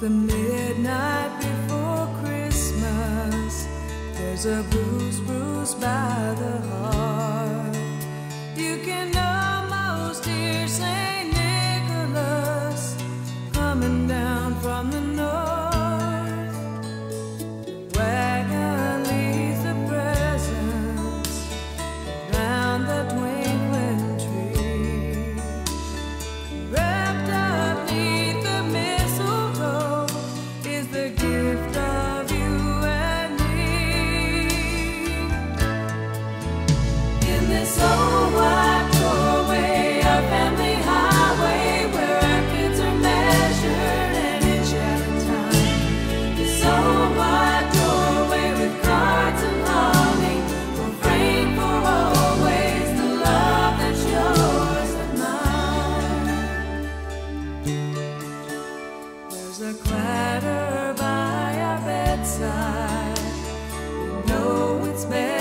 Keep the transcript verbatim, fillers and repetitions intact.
the midnight before Christmas, there's a bruise, bruise by the heart. You can almost hear Saint Nicholas coming down from the north. The wagon leaves the presents around the twinkling tree. Wrapped up neath the mistletoe is the gift of you and me. In this old white doorway, our family highway, where our kids are measured an inch at a time. This old white doorway with cards and longing will frame for always the love that's yours and mine. There's a clatter by our bedside. You know it's better.